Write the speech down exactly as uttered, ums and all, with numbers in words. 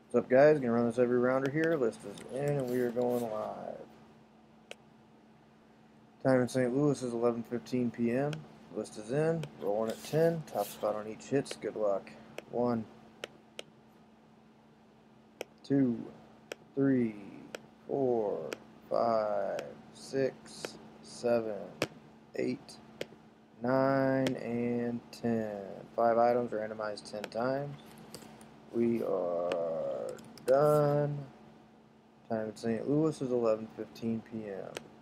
What's up, guys? Gonna run this every rounder here. List is in, and we are going live. Time in Saint Louis is eleven fifteen p m List is in. Rolling at ten. Top spot on each hits. Good luck. One, two, three, four, five, six, seven, eight, nine, and ten. Five items randomized ten times. We are done. Time in Saint Louis is eleven fifteen p m